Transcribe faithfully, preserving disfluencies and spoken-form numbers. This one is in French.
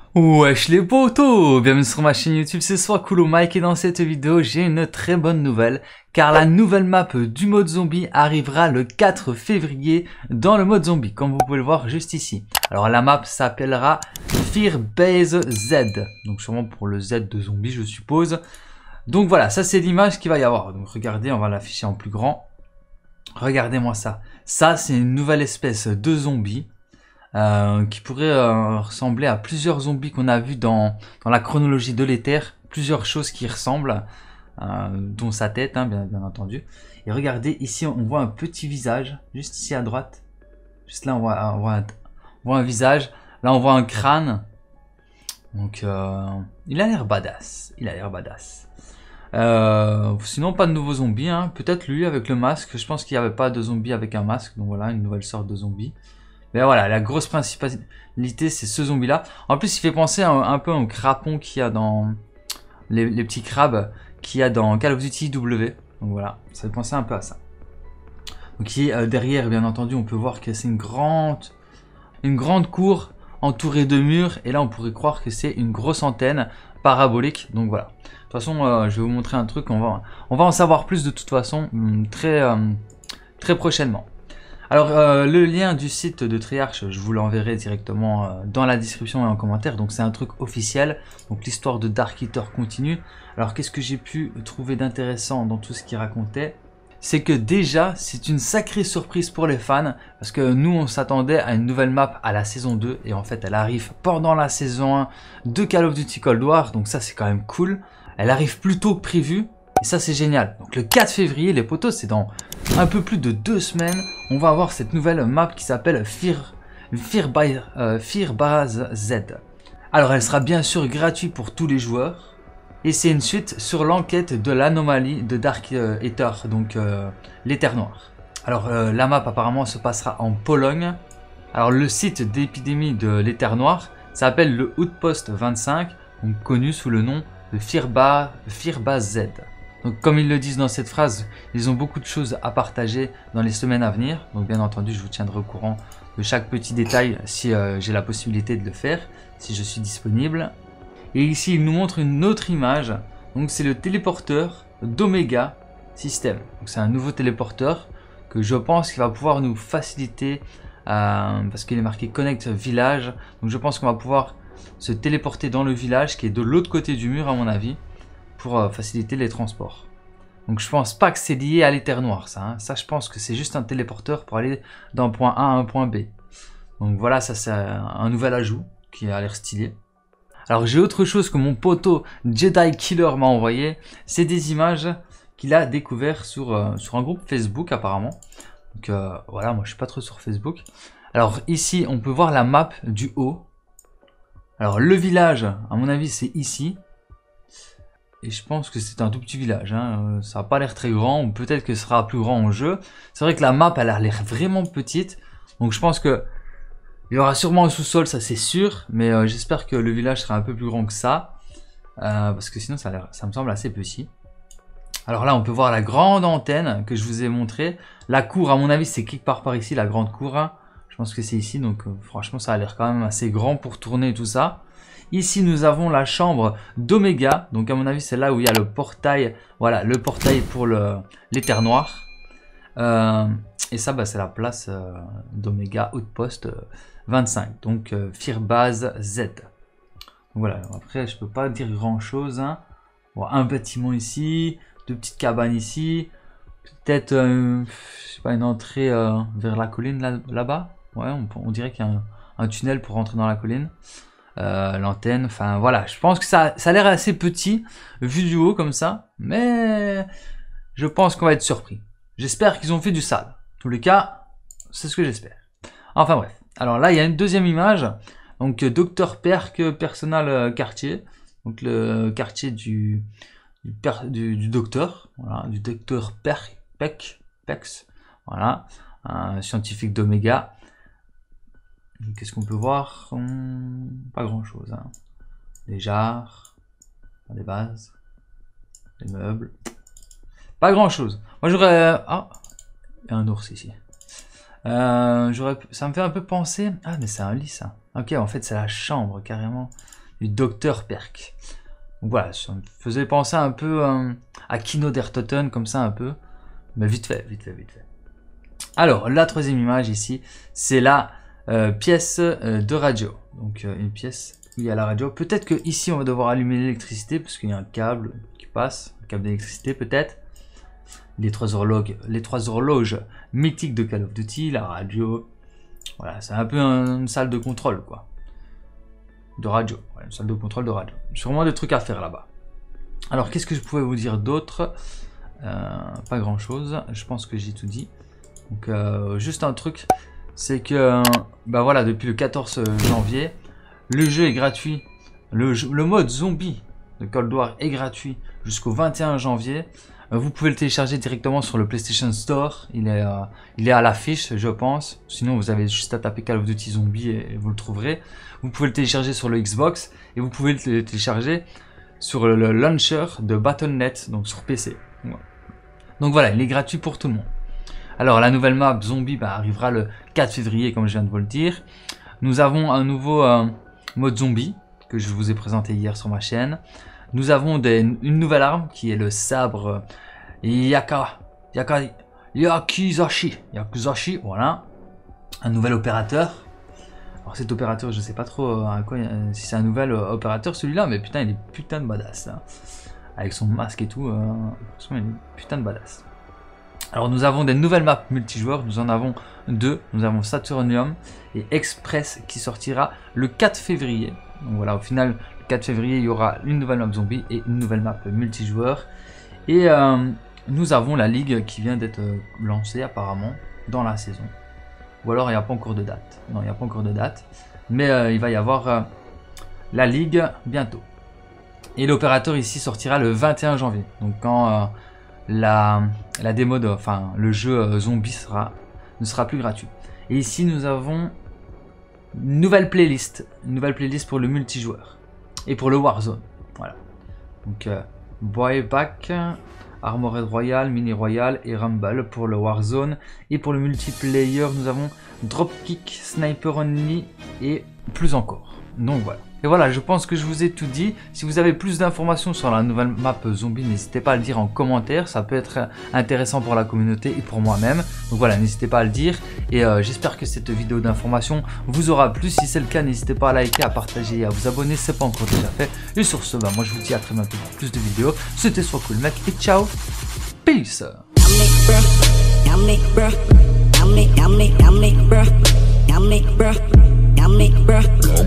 Wesh les potos, bienvenue sur ma chaîne YouTube, c'est Soiscool Mike et dans cette vidéo j'ai une très bonne nouvelle car la nouvelle map du mode zombie arrivera le quatre février dans le mode zombie comme vous pouvez le voir juste ici. Alors la map s'appellera Fearbase Z, donc sûrement pour le Z de zombie je suppose. Donc voilà, ça c'est l'image qu'il va y avoir, donc regardez, on va l'afficher en plus grand. Regardez-moi ça, ça c'est une nouvelle espèce de zombie. Euh, qui pourrait euh, ressembler à plusieurs zombies qu'on a vu dans, dans la chronologie de l'éther, plusieurs choses qui ressemblent, euh, dont sa tête, hein, bien, bien entendu. Et regardez, ici on voit un petit visage, juste ici à droite, juste là on voit, on voit, un, on voit un visage, là on voit un crâne, donc euh, il a l'air badass, il a l'air badass. Euh, sinon pas de nouveaux zombies, hein. Peut-être lui avec le masque, je pense qu'il n'y avait pas de zombie avec un masque, donc voilà, une nouvelle sorte de zombie. Mais voilà, la grosse principalité, c'est ce zombie-là. En plus, il fait penser un, un peu au crapon qu'il y a dans... Les, les petits crabes qu'il y a dans Call of Duty W. Donc voilà, ça fait penser un peu à ça. Donc ici, euh, derrière, bien entendu, on peut voir que c'est une grande, une grande cour entourée de murs. Et là, on pourrait croire que c'est une grosse antenne parabolique. Donc voilà. De toute façon, euh, je vais vous montrer un truc. On va, on va en savoir plus de toute façon très, euh, très prochainement. Alors euh, le lien du site de Treyarch, je vous l'enverrai directement euh, dans la description et en commentaire. Donc c'est un truc officiel. Donc l'histoire de Dark Eater continue. Alors qu'est-ce que j'ai pu trouver d'intéressant dans tout ce qu'il racontait? C'est que déjà c'est une sacrée surprise pour les fans. Parce que nous on s'attendait à une nouvelle map à la saison deux. Et en fait elle arrive pendant la saison un de Call of Duty Cold War. Donc ça c'est quand même cool. Elle arrive plus tôt que prévu. Et ça c'est génial. Donc le quatre février les potos, c'est dans un peu plus de deux semaines. On va avoir cette nouvelle map qui s'appelle Fear, Fearbase euh, Fearbase Z. Alors elle sera bien sûr gratuite pour tous les joueurs. Et c'est une suite sur l'enquête de l'anomalie de Dark Eater, donc euh, l'éther noir. Alors euh, la map apparemment se passera en Pologne. Alors le site d'épidémie de l'éther noir s'appelle le Outpost vingt-cinq, donc connu sous le nom de Fearbase Z. Donc comme ils le disent dans cette phrase, ils ont beaucoup de choses à partager dans les semaines à venir. Donc bien entendu, je vous tiendrai au courant de chaque petit détail si euh, j'ai la possibilité de le faire, si je suis disponible. Et ici, ils nous montrent une autre image. Donc c'est le téléporteur d'Omega System. Donc c'est un nouveau téléporteur que je pense qu'il va pouvoir nous faciliter euh, parce qu'il est marqué Connect Village. Donc je pense qu'on va pouvoir se téléporter dans le village qui est de l'autre côté du mur à mon avis, pour euh, faciliter les transports. Donc je pense pas que c'est lié à l'éther noir ça, hein. Ça je pense que c'est juste un téléporteur pour aller d'un point A à un point B. Donc voilà, ça c'est un nouvel ajout qui a l'air stylé. Alors j'ai autre chose que mon poteau Jedi Killer m'a envoyé, c'est des images qu'il a découvert sur, euh, sur un groupe Facebook apparemment. Donc euh, voilà, moi je suis pas trop sur Facebook. Alors ici on peut voir la map du haut. Alors le village, à mon avis c'est ici. Et je pense que c'est un tout petit village, hein. Ça n'a pas l'air très grand, ou peut-être que ce sera plus grand en jeu. C'est vrai que la map elle a l'air vraiment petite, donc je pense que il y aura sûrement un sous-sol, ça c'est sûr, mais euh, j'espère que le village sera un peu plus grand que ça, euh, parce que sinon ça, a l'air, ça me semble assez petit. Alors là on peut voir la grande antenne que je vous ai montré. La cour à mon avis c'est quelque part par ici, la grande cour, hein. Je pense que c'est ici, donc euh, franchement ça a l'air quand même assez grand pour tourner tout ça. Ici, nous avons la chambre d'Omega. Donc, à mon avis, c'est là où il y a le portail. Voilà, le portail pour l'éther noir. Euh, et ça, bah, c'est la place euh, d'Omega Outpost euh, vingt-cinq. Donc, euh, Fearbase Z. Donc, voilà, après, je peux pas dire grand-chose. Hein. Bon, un bâtiment ici. Deux petites cabanes ici. Peut-être, euh, je sais pas, une entrée euh, vers la colline là-bas. Là ouais, on, on dirait qu'il y a un, un tunnel pour rentrer dans la colline. Euh, l'antenne, enfin voilà, je pense que ça, ça a l'air assez petit vu du haut comme ça, mais je pense qu'on va être surpris. J'espère qu'ils ont fait du sale. En tous les cas, c'est ce que j'espère. Enfin bref, alors là il y a une deuxième image, donc Docteur Perk Personal Quartier, donc le quartier du du, per, du, du docteur, voilà, du docteur Perk, Peck, Pex, voilà, un scientifique d'Omega. Qu'est-ce qu'on peut voir? hum, Pas grand chose. Hein. Des jarres, des vases, des meubles. Pas grand chose. Moi j'aurais... Ah, il y a un ours ici. Euh, j'aurais... Ça me fait un peu penser... Ah mais c'est un lit ça. Ok, en fait c'est la chambre carrément du docteur Perk. Donc voilà, ça me faisait penser un peu euh, à Kino der Toten, comme ça un peu. Mais vite fait, vite fait, vite fait. Alors, la troisième image ici, c'est la euh, pièce euh, de radio. Donc euh, une pièce où il y a la radio. Peut-être que ici on va devoir allumer l'électricité parce qu'il y a un câble qui passe, un câble d'électricité peut-être. Les trois horloges, les trois horloges mythiques de Call of Duty, la radio. Voilà, c'est un peu une salle de contrôle quoi. De radio, voilà, une salle de contrôle de radio. Sûrement des trucs à faire là-bas. Alors qu'est-ce que je pouvais vous dire d'autre? euh, Pas grand chose, je pense que j'ai tout dit. Donc euh, juste un truc, c'est que bah voilà, depuis le quatorze janvier, le jeu est gratuit. Le, jeu, le mode zombie de Cold War est gratuit jusqu'au vingt et un janvier. Euh, vous pouvez le télécharger directement sur le PlayStation Store. Il est, euh, il est à l'affiche, je pense. Sinon, vous avez juste à taper Call of Duty Zombie et, et vous le trouverez. Vous pouvez le télécharger sur le Xbox et vous pouvez le télécharger sur le, le launcher de Battle point net, donc sur P C. Voilà. Donc voilà, il est gratuit pour tout le monde. Alors la nouvelle map zombie bah, arrivera le quatre février comme je viens de vous le dire. Nous avons un nouveau euh, mode zombie que je vous ai présenté hier sur ma chaîne. Nous avons des, une nouvelle arme qui est le sabre Yaka, Yaka, Yakizashi. Yakizashi, voilà. Un nouvel opérateur. Alors cet opérateur, je sais pas trop euh, quoi, euh, si c'est un nouvel euh, opérateur celui-là, mais putain il est putain de badass. Hein. Avec son masque et tout, euh, il est putain de badass. Alors nous avons des nouvelles maps multijoueurs, nous en avons deux. Nous avons Saturnium et Express qui sortira le quatre février. Donc voilà, au final, le quatre février, il y aura une nouvelle map zombie et une nouvelle map multijoueur. Et euh, nous avons la ligue qui vient d'être lancée apparemment dans la saison. Ou alors il n'y a pas encore de date. Non, il n'y a pas encore de date. Mais euh, il va y avoir euh, la ligue bientôt. Et l'opérateur ici sortira le vingt et un janvier. Donc quand euh, la, la démo, de, enfin le jeu euh, zombie sera, ne sera plus gratuit. Et ici nous avons une nouvelle playlist. Une nouvelle playlist pour le multijoueur. Et pour le Warzone. Voilà. Donc euh, Buyback, Armored Royal, Mini Royal et Rumble pour le Warzone. Et pour le multiplayer, nous avons Dropkick, Sniper Only et plus encore. Donc voilà. Et voilà, je pense que je vous ai tout dit. Si vous avez plus d'informations sur la nouvelle map zombie, n'hésitez pas à le dire en commentaire. Ça peut être intéressant pour la communauté et pour moi-même. Donc voilà, n'hésitez pas à le dire. Et euh, j'espère que cette vidéo d'information vous aura plu. Si c'est le cas, n'hésitez pas à liker, à partager et à vous abonner si ce n'est pas encore déjà fait. Et sur ce, bah, moi je vous dis à très bientôt pour plus de vidéos. C'était SoisCoolMec et ciao. Peace. Yummy, bruh.